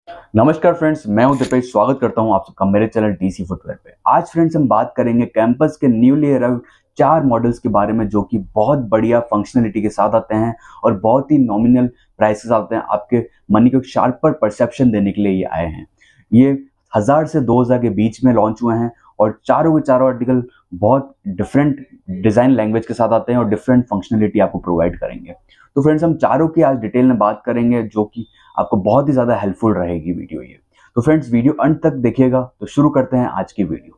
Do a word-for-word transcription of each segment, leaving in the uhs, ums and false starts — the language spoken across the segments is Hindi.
नमस्कार फ्रेंड्स, मैं हूं दिपेश। स्वागत करता हूं आप सबका मेरे चैनल डीसी फुटवेयर पे। आज फ्रेंड्स हम बात करेंगे कैंपस के न्यूली अराइव्ड चार मॉडल्स के बारे में, जो कि बहुत बढ़िया फंक्शनलिटी के साथ आते हैं और बहुत ही नॉमिनल प्राइसेस आते हैं। आपके मनी को एक शार्पर परसेप्शन देने के लिए ये आए हैं। ये हजार से दो हजार के बीच में लॉन्च हुए हैं और चारों के चारों आर्टिकल बहुत डिफरेंट डिजाइन लैंग्वेज के साथ आते हैं और डिफरेंट फंक्शनलिटी आपको प्रोवाइड करेंगे। तो फ्रेंड्स हम चारों की आज डिटेल में बात करेंगे, जो कि आपको बहुत ही ज़्यादा हेल्पफुल रहेगी वीडियो ये। तो फ्रेंड्स वीडियो अंत तक देखिएगा। तो शुरू करते हैं आज की वीडियो।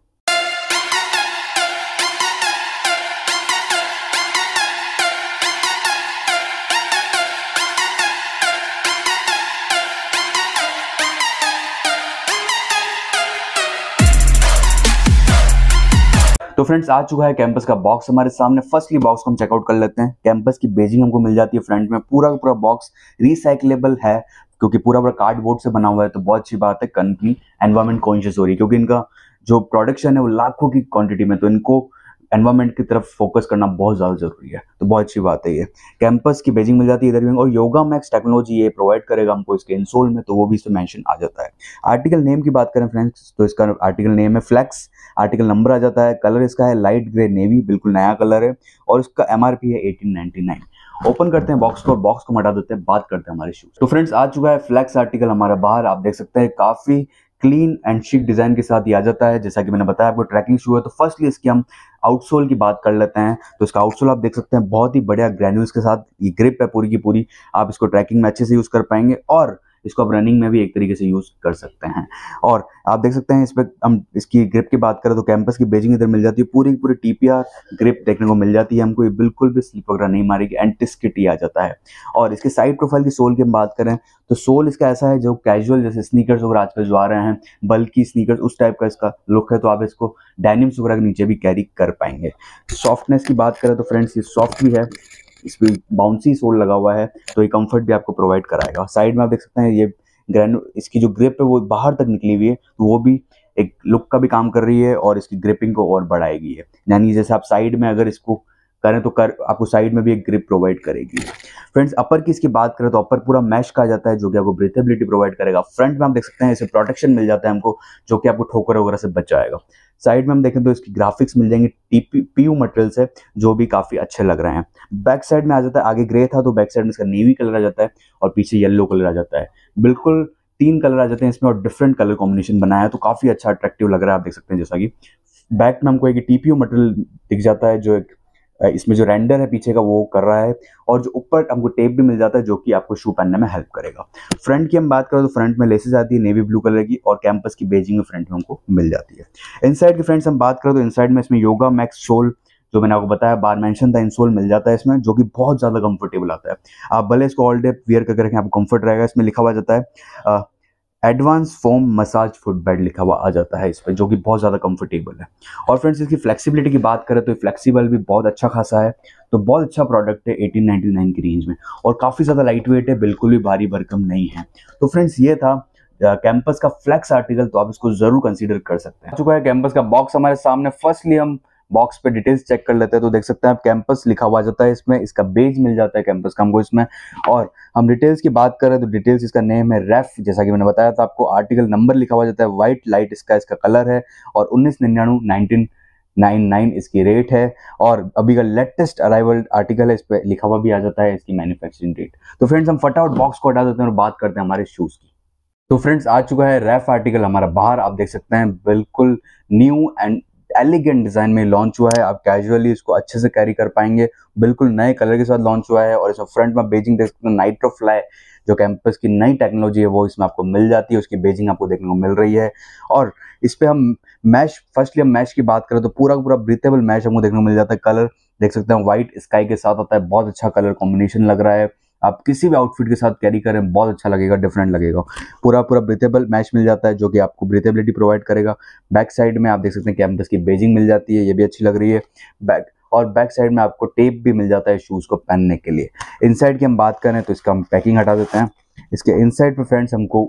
तो फ्रेंड्स आ चुका है कैंपस का बॉक्स हमारे सामने। फर्स्टली बॉक्स को हम चेकआउट कर लेते हैं। कैंपस की बेजिंग हमको मिल जाती है फ्रंट में। पूरा का पूरा बॉक्स रिसाइक्लेबल है, क्योंकि पूरा पूरा कार्डबोर्ड से बना हुआ है। तो बहुत अच्छी बात है, कंपनी एनवायरमेंट कॉन्शियस हो रही है, क्योंकि इनका जो प्रोडक्शन है वो लाखों की क्वांटिटी में, तो इनको एनवायरमेंट की तरफ फोकस करना बहुत ज़्यादा जरूरी है। तो बहुत अच्छी बात है ये। कैंपस की बेजिंग मिल जाती है इधर भी, और योगा मैक्स टेक्नोलॉजी ये प्रोवाइड करेगा हमको इसके इंसोल में, तो वो भी इसमें मेंशन आ जाता है। आर्टिकल नेम की बात करें फ्रेंड्स, तो इसका आर्टिकल नेम है फ्लेक्स। आर्टिकल नंबर आ जाता है। कलर इसका है लाइट ग्रे नेवी, बिल्कुल नया कलर है, और इसका एमआरपी है एटीन नाइनटी नाइन। ओपन करते हैं बॉक्स को और बॉक्स को हटा देते हैं। बात करते हैं हमारे शूज। तो फ्रेंड्स आ चुका है फ्लेक्स आर्टिकल हमारा बाहर। आप देख सकते हैं काफी क्लीन एंड शिक डिजाइन के साथ ये आ जाता है। जैसा कि मैंने बताया आपको ट्रैकिंग शू है, तो फर्स्टली इसकी हम आउटसोल की बात कर लेते हैं। तो इसका आउटसोल आप देख सकते हैं बहुत ही बढ़िया ग्रैन्यूल्स के साथ ये ग्रिप है पूरी की पूरी। आप इसको ट्रैकिंग में अच्छे से यूज कर पाएंगे और इसको आप रनिंग में भी एक तरीके से यूज कर सकते हैं। और आप देख सकते हैं इस पर हम इसकी ग्रिप की बात करें तो कैंपस की बेजिंग इधर मिल जाती है। पूरी की पूरी टीपीआर ग्रिप देखने को मिल जाती है हमको। ये बिल्कुल भी स्लिप वगैरह नहीं मारेगी, एंटी-स्किड आ जाता है। और इसके साइड प्रोफाइल की सोल की हम बात करें तो सोल इसका ऐसा है जो कैजुअल, जैसे स्नीकर्स वगैरह आजकल जो आ रहे हैं, बल्कि स्नीकर्स उस टाइप का इसका लुक है। तो आप इसको डेनिम्स वगैरह के नीचे भी कैरी कर पाएंगे। सॉफ्टनेस की बात करें तो फ्रेंड्स ये सॉफ्ट भी है, इस पर बाउंसी सोल लगा हुआ है, तो ये कंफर्ट भी आपको प्रोवाइड कराएगा। साइड में आप देख सकते हैं ये ग्रैनु इसकी जो ग्रिप है वो बाहर तक निकली हुई है, तो वो भी एक लुक का भी काम कर रही है और इसकी ग्रिपिंग को और बढ़ाएगी है। यानी जैसे आप साइड में अगर इसको करें तो कर आपको साइड में भी एक ग्रिप प्रोवाइड करेगी। फ्रेंड्स अपर की इसकी बात करें तो अपर पूरा मैश का आ जाता है, जो कि आपको ब्रीथेबिलिटी प्रोवाइड करेगा। फ्रंट में आप देख सकते हैं इसे प्रोटेक्शन मिल जाता है हमको, जो कि आपको ठोकर वगैरह से बचाएगा। साइड में हम देखें तो इसकी ग्राफिक्स मिल जाएंगे टीपी पीयू मटेरियल से, जो भी काफी अच्छे लग रहे हैं। बैक साइड में आ जाता है, आगे ग्रे था तो बैक साइड में इसका नेवी कलर आ जाता है और पीछे येलो कलर आ जाता है। बिल्कुल तीन कलर आ जाते हैं इसमें और डिफरेंट कलर कॉम्बिनेशन बनाया है, तो काफी अच्छा अट्रैक्टिव लग रहा है। आप देख सकते हैं जैसा कि बैक में हमको एक टीपीयू मटेरियल दिख जाता है, जो एक इसमें जो रेंडर है पीछे का वो कर रहा है, और जो ऊपर हमको टेप भी मिल जाता है, जो कि आपको शू पहनने में हेल्प करेगा। फ्रंट की हम बात करें तो फ्रंट में लेसेस आती है नेवी ब्लू कलर की, और कैंपस की बेजिंग में फ्रंट में हमको मिल जाती है। इनसाइड की फ्रेंड्स हम बात करें तो इनसाइड में इसमें योगा मैक्स सोल, जो मैंने आपको बताया बार मेंशन था, इंसोल मिल जाता है इसमें, जो कि बहुत ज्यादा कंफर्टेबल आता है। आप भले इसको ऑल डे वियर करके रखें, आपको कंफर्ट रहेगा। इसमें लिखा हुआ जाता है advance foam massage footbed, लिखा हुआ आ जाता है इस पर, जो कि बहुत ज़्यादा कंफर्टेबल है। और फ्रेंड्स इसकी फ्लेक्सिबिलिटी की बात करें तो फ्लेक्सिबल भी बहुत अच्छा खासा है, तो बहुत अच्छा प्रोडक्ट है एटीन नाइनटी नाइन की रेंज में, और काफ़ी ज़्यादा लाइट वेट है, बिल्कुल भी भारी भरकम नहीं है। तो फ्रेंड्स ये था कैंपस का फ्लेक्स आर्टिकल, तो आप इसको जरूर कंसीडर कर सकते हैं। आ चुका है कैंपस का बॉक्स हमारे सामने। फर्स्टली हम बॉक्स पे डिटेल्स चेक कर लेते हैं, तो देख सकते हैं आप कैंपस लिखा हुआ जाता है इसमें, इसका बेज मिल जाता है कैंपस का हमको इसमें। और हम डिटेल्स की बात करें तो डिटेल्स इसका नेम है रेफ, जैसा कि मैंने बताया था आपको। आर्टिकल नंबर लिखा हुआ जाता है व्हाइट लाइट, इसका इसका कलर है, और उन्नीस निन्यानवे नाइनटीन नाइन नाइन इसकी रेट है, और अभी का लेटेस्ट अराइवल आर्टिकल है, इस पर लिखा हुआ भी आ जाता है इसकी मैन्युफैक्चरिंग डेट। तो फ्रेंड्स हम फटाफट बॉक्स को हटा देते हैं और बात करते हैं हमारे शूज की। तो फ्रेंड्स आ चुका है रेफ आर्टिकल हमारा बाहर। आप देख सकते हैं बिल्कुल न्यू एंड एलिगेंट डिजाइन में लॉन्च हुआ है। आप कैजुअली इसको अच्छे से कैरी कर पाएंगे। बिल्कुल नए कलर के साथ लॉन्च हुआ है, और इसमें फ्रंट में बेजिंग देख सकते हैं नाइट्रो फ्लाई, जो कैंपस की नई टेक्नोलॉजी है वो इसमें आपको मिल जाती है। उसकी बेजिंग आपको देखने को मिल रही है। और इस पे हम मैश, फर्स्टली हम मैश की बात करें तो पूरा पूरा ब्रीथेबल मैश हमको देखने को मिल जाता है। कलर देख सकते हैं व्हाइट स्काई के साथ आता है, बहुत अच्छा कलर कॉम्बिनेशन लग रहा है। आप किसी भी आउटफिट के साथ कैरी करें बहुत अच्छा लगेगा, डिफरेंट लगेगा। पूरा पूरा ब्रीथेबल मैश मिल जाता है, जो कि आपको ब्रीथेबिलिटी प्रोवाइड करेगा। बैक साइड में आप देख सकते हैं कैंपस की बेजिंग मिल जाती है, ये भी अच्छी लग रही है। बैक और बैक साइड में आपको टेप भी मिल जाता है शूज को पहनने के लिए। इनसाइड की हम बात करें तो इसका हम पैकिंग हटा देते हैं। इसके इनसाइड पे फ्रेंड्स हमको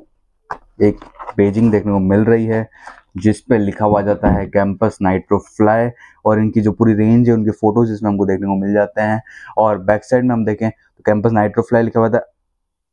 एक बेजिंग देखने को मिल रही है, जिस पे लिखा हुआ जाता है कैंपस नाइट्रो फ्लाई, और इनकी जो पूरी रेंज है उनके फोटोज इसमें हमको देखने को मिल जाते हैं। और बैक साइड में हम देखें तो कैंपस नाइट्रो फ्लाई लिखा हुआ था,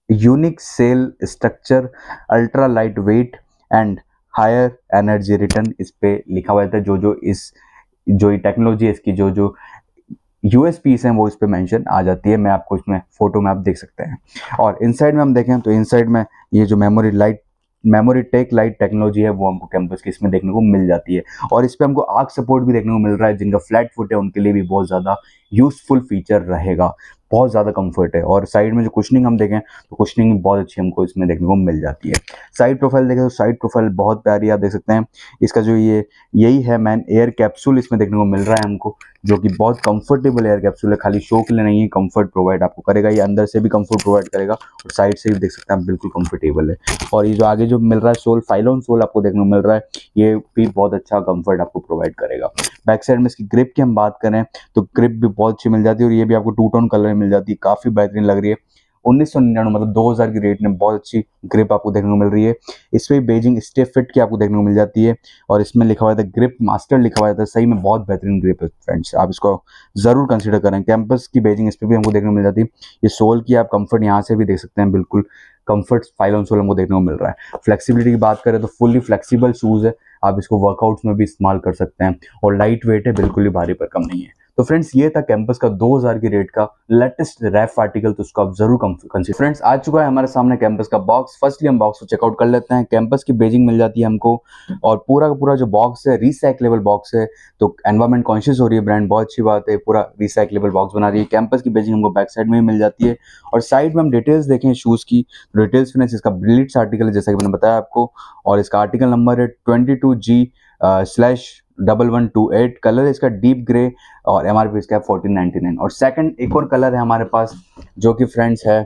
unique cell structure, ultra light weight and higher energy return इस पे लिखा हुआ था। जो जो इस जो ये टेक्नोलॉजी है इसकी जो जो यूएसपीस हैं वो इस पे मेंशन आ जाती है। मैं आपको इसमें फोटो में आप देख सकते हैं। और इनसाइड में हम देखें तो इनसाइड में ये जो memory light memory tech light technology है वो हमको कैंपस की इसमें देखने को मिल जाती है। और इस पे हमको आर्क सपोर्ट भी देखने को मिल रहा है। जिनका फ्लैट फुट है उनके लिए भी बहुत ज़्यादा यूजफुल फीचर रहेगा, बहुत ज़्यादा कंफर्ट है। और साइड में जो कुशनिंग हम देखें तो कुशनिंग बहुत अच्छी हमको इसमें देखने को मिल जाती है। साइड प्रोफाइल देखें तो साइड प्रोफाइल बहुत प्यारी आप देख सकते हैं। इसका जो ये यही है मैन एयर कैप्सूल इसमें देखने को मिल रहा है हमको, जो कि बहुत कंफर्टेबल एयर कैप्सूल है। खाली शो के लिए नहीं है, कंफर्ट प्रोवाइड आपको करेगा। ये अंदर से भी कंफर्ट प्रोवाइड करेगा और साइड से भी देख सकते हैं आप, बिल्कुल कंफर्टेबल है। और ये जो आगे जो मिल रहा है सोल, फाइलोन सोल आपको देखने को मिल रहा है, ये भी बहुत अच्छा कंफर्ट आपको प्रोवाइड करेगा। बैक साइड में इसकी ग्रिप की हम बात करें तो ग्रिप भी बहुत अच्छी मिल जाती है और ये भी आपको टू टोन कलर में मिल जाती है, काफी बेहतरीन लग रही है। उन्नीस सौ निन्यानवे मतलब दो हज़ार की रेट में बहुत अच्छी ग्रिप आपको देखने को मिल रही है। इसमें बेजिंग स्टे फिट की आपको देखने को मिल जाती है और इसमें लिखा हुआ था ग्रिप मास्टर लिखा हुआ था। सही में बहुत बेहतरीन ग्रिप है फ्रेंड्स, आप इसको जरूर कंसीडर करें। कैंपस की बेजिंग इस पर भी हमको देखने को मिल जाती है। ये सोल की आप कंफर्ट यहाँ से भी देख सकते हैं, बिल्कुल कंफर्ट फाइलोन सोल हमको देखने को मिल रहा है। फ्लेक्सिबिलिटी की बात करें तो फुल्ली फ्लेक्सिबल शूज है, आप इसको वर्कआउट्स में भी इस्तेमाल कर सकते हैं और लाइट वेट है, बिल्कुल भी भारी भरकम नहीं है। तो फ्रेंड्स ये था कैंपस का दो हज़ार की रेट का लेटेस्ट रैफ आर्टिकल, तो उसको आप जरूर कंसीडर। फ्रेंड्स आ चुका है हमारे सामने कैंपस का बॉक्स। फर्स्टली हम बॉक्स को चेकआउट कर लेते हैं। कैंपस की बेजिंग मिल जाती है हमको और पूरा का पूरा जो बॉक्स है रिसाइक्लेबल बॉक्स है, तो एनवायरमेंट कॉन्शियस हो रही है ब्रांड, बहुत अच्छी बात है। पूरा रिसाइक्लेबल बॉक्स बना रही है। कैंपस की बेजिंग हमको बैक साइड में ही मिल जाती है और साइड में हम डिटेल्स देखें शूज की डिटेल्स। फ्रेंड्स इसका ब्लिट्स आर्टिकल है जैसा कि मैंने बताया आपको, और इसका आर्टिकल नंबर है twenty two G slash double one two eight. Colour इसका डीप ग्रे और एमआरपी इसका है फोर्टीन नाइनटी नाइन। और सेकंड एक और कलर है हमारे पास जो कि फ्रेंड्स है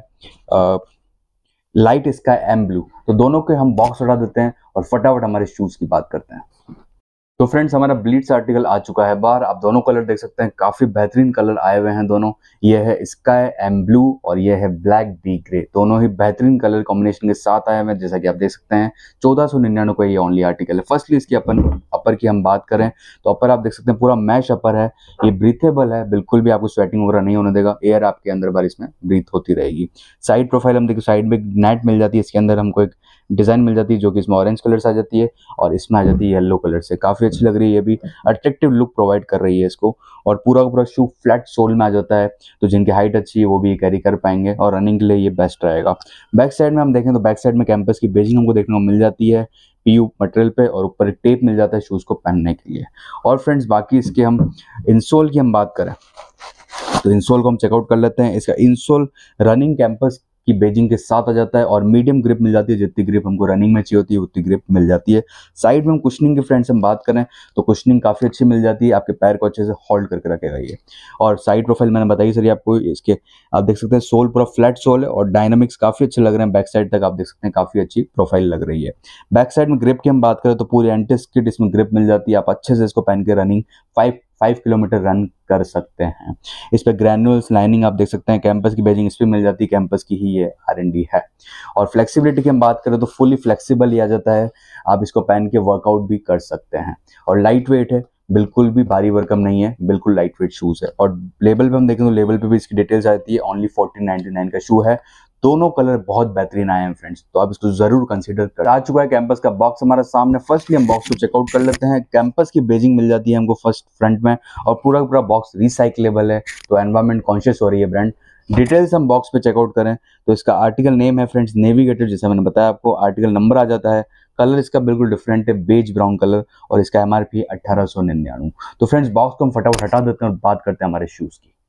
लाइट स्काई एम ब्लू। तो दोनों के हम बॉक्स हटा देते हैं और फटाफट हमारे शूज की बात करते हैं। तो फ्रेंड्स हमारा ब्लीड्स आर्टिकल आ चुका है बाहर। आप दोनों कलर देख सकते हैं, काफी बेहतरीन कलर आए हुए हैं दोनों। ये है स्काई एम ब्लू और ये है ब्लैक बी ग्रे। दोनों ही बेहतरीन कलर कॉम्बिनेशन के साथ आए हुए हैं जैसा कि आप देख सकते हैं। चौदह सौ निन्यानवे का ये ओनली आर्टिकल है। फर्स्टली इसकी अपन अपर की हम बात करें तो अपर आप देख सकते हैं पूरा मैश अपर है। ये ब्रीथेबल है, बिल्कुल भी आपको स्वेटिंग वगैरह नहीं होने देगा। एयर आपके अंदर बार इसमें ब्रीथ होती रहेगी। साइड प्रोफाइल हम देखिए, साइड में नेट मिल जाती है। इसके अंदर हमको एक डिजाइन मिल जाती है जो कि इसमें ऑरेंज कलर से आ जाती है और इसमें आ जाती है येलो कलर से। काफी अच्छी लग रही है, ये भी अट्रैक्टिव लुक प्रोवाइड कर रही है इसको। और पूरा का पूरा शू फ्लैट सोल में आ जाता है, तो जिनकी हाइट अच्छी है वो भी कैरी कर पाएंगे और रनिंग के लिए ये बेस्ट रहेगा। बैक साइड में हम देखें तो बैक साइड में कैंपस की बेजिंग हमको देखने को मिल जाती है पीयू मटेरियल पे और ऊपर एक टेप मिल जाता है शूज को पहनने के लिए। और फ्रेंड्स बाकी इसके हम इंसोल की हम बात करें तो इंसोल को हम चेकआउट कर लेते हैं। इसका इंसोल रनिंग कैंपस की बेजिंग के साथ आ जाता है और मीडियम ग्रिप मिल जाती है। जितनी ग्रिप हमको रनिंग में चाहिए होती है उतनी ग्रिप मिल जाती है। साइड में हम कुशनिंग की फ्रेंड्स हम बात करें तो कुशनिंग काफ़ी अच्छी मिल जाती है, आपके पैर को अच्छे से होल्ड करके रखेगा ये। और साइड प्रोफाइल मैंने बताई सर आपको, इसके आप देख सकते हैं सोल पूरा फ्लैट सोल है और डायनामिक्स काफ़ी अच्छे लग रहे हैं। बैक साइड तक आप देख सकते हैं काफ़ी अच्छी प्रोफाइल लग रही है। बैक साइड में ग्रिप की हम बात करें तो पूरी एंटी स्किड इसमें ग्रिप मिल जाती है। आप अच्छे से इसको पहन के running five five kilometre run कर सकते हैं। इस पर ग्रैन्युल्स लाइनिंग आप देख सकते हैं। कैंपस की बेजिंग इस पर मिल जाती है, कैंपस की ही ये आर एन डी है। और फ्लेक्सिबिलिटी की हम बात करें तो फुली फ्लेक्सिबल ही आ जाता है, आप इसको पहन के वर्कआउट भी कर सकते हैं। और लाइट वेट है, बिल्कुल भी भारी भरकम नहीं है, बिल्कुल लाइट वेट शूज है। और लेबल पे हम देखें तो लेबल पे भी इसकी डिटेल्स आती है। ओनली फोर्टीन नाइनटी नाइन का शू है। दोनों कलर बहुत बेहतरीन आए हैं फ्रेंड्स, तो आप इसको जरूर कंसीडर कर। आ चुका है कैंपस का बॉक्स हमारे सामने। फर्स्टली हम बॉक्स को चेकआउट कर लेते हैं। कैंपस की बेजिंग मिल जाती है हमको फर्स्ट फ्रंट में और पूरा पूरा बॉक्स रिसाइक्लेबल है, तो एनवायरमेंट कॉन्शियस हो रही है ब्रांड। डिटेल्स हम बॉक्स पे चेकआउट करें तो इसका आर्टिकल नेम है फ्रेंड्स नेविगेटर, जैसा मैंने बताया आपको। आर्टिकल नंबर आ जाता है। कलर इसका बिल्कुल डिफरेंट है, बेज ब्राउन कलर, और इसका एमआरपी अठारह सौ निन्यानवे। तो फ्रेंड्स बॉक्स को हम फटाफट हटा देते हैं और बात करते हैं हमारे शूज की।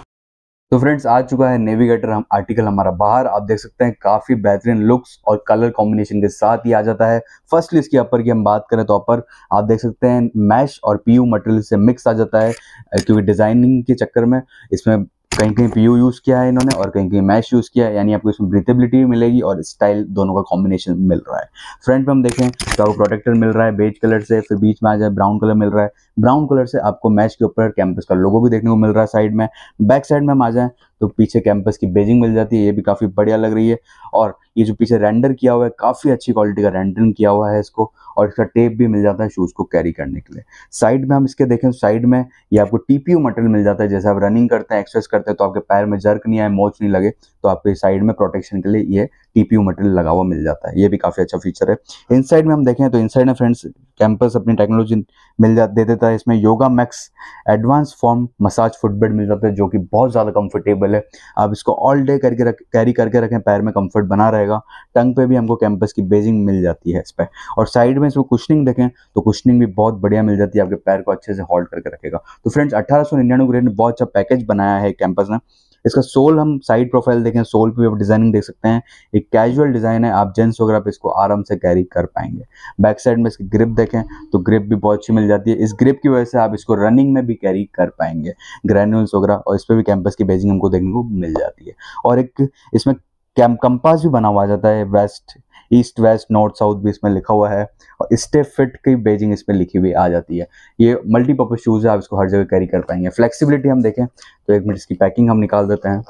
तो फ्रेंड्स आ चुका है नेविगेटर हम आर्टिकल हमारा बाहर। आप देख सकते हैं काफी बेहतरीन लुक्स और कलर कॉम्बिनेशन के साथ ही आ जाता है। फर्स्टली इसकी अपर की हम बात करें तो अपर आप देख सकते हैं मैश और पीयू मटेरियल से मिक्स आ जाता है, क्योंकि डिजाइनिंग के चक्कर में इसमें कहीं कहीं पीयू यूज किया है इन्होंने और कहीं कहीं मैश यूज किया है, यानी आपको इसमें ब्रीथेबिलिटी भी मिलेगी और स्टाइल दोनों का कॉम्बिनेशन मिल रहा है। फ्रंट में हम देखें तो आपको प्रोटेक्टर मिल रहा है बेज कलर से, फिर बीच में आ जाए ब्राउन कलर मिल रहा है। ब्राउन कलर से आपको मैश के ऊपर कैंपस का लोगो भी देखने को मिल रहा है साइड में। बैक साइड में हम आ जाएं तो पीछे कैंपस की बेजिंग मिल जाती है, ये भी काफी बढ़िया लग रही है। और ये जो पीछे रेंडर किया हुआ है काफी अच्छी क्वालिटी का रेंडरिंग किया हुआ है इसको, और इसका टेप भी मिल जाता है शूज़ को कैरी करने के लिए। साइड में हम इसके देखें, साइड में ये आपको टीपीयू मटेरियल मिल जाता है। जैसे आप रनिंग करते हैं, एक्सरसाइज करते हैं, तो आपके पैर में जर्क नहीं आए, मोच नहीं लगे, तो आपके साइड में प्रोटेक्शन के लिए ये टीपीयू मटेरियल लगा हुआ मिल जाता है। ये भी काफ़ी अच्छा फीचर है। इनसाइड में हम देखें तो इनसाइड में फ्रेंड्स कैंपस अपनी टेक्नोलॉजी मिल जा दे देता है। इसमें yoga max advance form massage footbed मिल जाता है, जो कि बहुत ज़्यादा कंफर्टेबल है। आप इसको ऑल डे करके रख कैरी करके रखें, पैर में कंफर्ट बना रहेगा। टंग पे भी हमको कैंपस की बेजिंग मिल जाती है इस पर। और साइड में इसको कुशनिंग देखें तो कुशनिंग भी बहुत बढ़िया मिल जाती है, आपके पैर को अच्छे से होल्ड करके रखेगा। तो फ्रेंड्स अठारह सौ निन्यानवे रेट में बहुत अच्छा पैकेज बनाया है कैंपस ने। इसका सोल हम साइड प्रोफाइल देखें, सोल पे आप डिजाइनिंग देख सकते हैं। एक कैजुअल डिजाइन है, आप जेंट्स वगैरह पे इसको आराम से कैरी कर पाएंगे। बैक साइड में इसकी ग्रिप देखें तो ग्रिप भी बहुत अच्छी मिल जाती है। इस ग्रिप की वजह से आप इसको रनिंग में भी कैरी कर पाएंगे, ग्रैन्यूल्स वगैरह, और इस पर भी कैंपस की बेजिंग हमको देखने को मिल जाती है। और एक इसमें कैंप कंपास भी बना हुआ आ जाता है, west east west north south भी इसमें लिखा हुआ है, और स्टे फिट की बेजिंग इसमें लिखी हुई आ जाती है। ये मल्टीपर्पज शूज है, आप इसको हर जगह कैरी कर पाएंगे। फ्लेक्सिबिलिटी हम देखें तो एक मिनट इसकी पैकिंग हम निकाल देते हैं।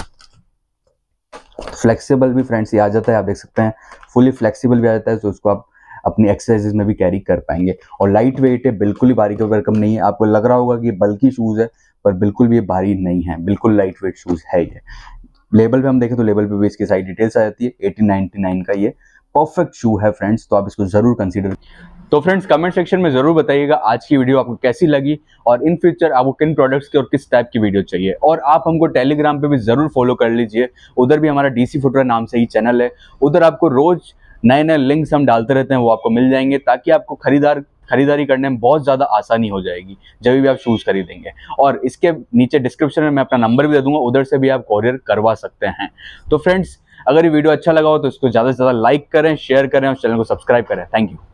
फ्लेक्सिबल भी फ्रेंड्स ये आ जाता है, आप देख सकते हैं फुली फ्लेक्सिबल भी आ जाता है, तो उसको आप अपनी एक्सरसाइजेज में भी कैरी कर पाएंगे। और लाइट वेट है, बिल्कुल ही भारी का भरकम नहीं है। आपको लग रहा होगा कि बल्कि शूज़ है, पर बिल्कुल भी ये भारी नहीं है, बिल्कुल लाइट वेट शूज़ है ये। लेबल पे हम देखें तो लेबल पे भी इसकी साइड डिटेल्स आ जाती है। अठारह सौ निन्यानवे का ये परफेक्ट शू है फ्रेंड्स, तो आप इसको जरूर कंसीडर। तो फ्रेंड्स कमेंट सेक्शन में जरूर बताइएगा आज की वीडियो आपको कैसी लगी, और इन फ्यूचर आपको किन प्रोडक्ट्स की और किस टाइप की वीडियो चाहिए। और आप हमको टेलीग्राम पे भी जरूर फॉलो कर लीजिए, उधर भी हमारा डीसी फुटवेयर नाम से ही चैनल है। उधर आपको रोज नए नए लिंक्स हम डालते रहते हैं, वो आपको मिल जाएंगे, ताकि आपको खरीदार खरीदारी करने में बहुत ज़्यादा आसानी हो जाएगी जब भी आप शूज़ खरीदेंगे। और इसके नीचे डिस्क्रिप्शन में मैं अपना नंबर भी दे दूंगा, उधर से भी आप कोरियर करवा सकते हैं। तो फ्रेंड्स अगर ये वीडियो अच्छा लगा हो तो इसको ज़्यादा से ज़्यादा लाइक करें, शेयर करें और चैनल को सब्सक्राइब करें। Thank you.